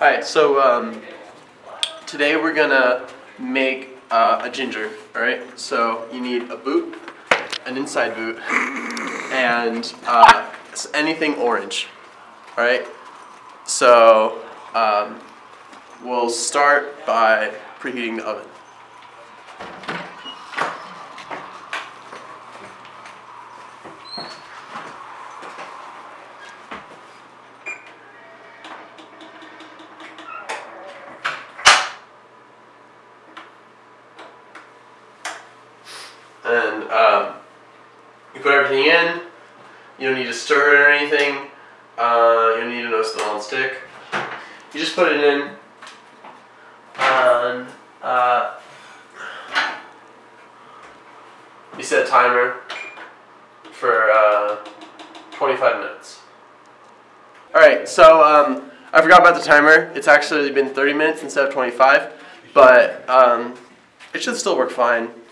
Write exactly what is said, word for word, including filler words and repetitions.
Alright, so um, today we're gonna make uh, a ginger, alright? So you need a boot, an inside boot, and uh, anything orange, alright? So um, we'll start by preheating the oven. And um, you put everything in. You don't need to stir it or anything. Uh, you don't need to know it's on stick. You just put it in. And uh, you set a timer for uh, twenty-five minutes. Alright, so um, I forgot about the timer. It's actually been thirty minutes instead of twenty-five, but um, it should still work fine.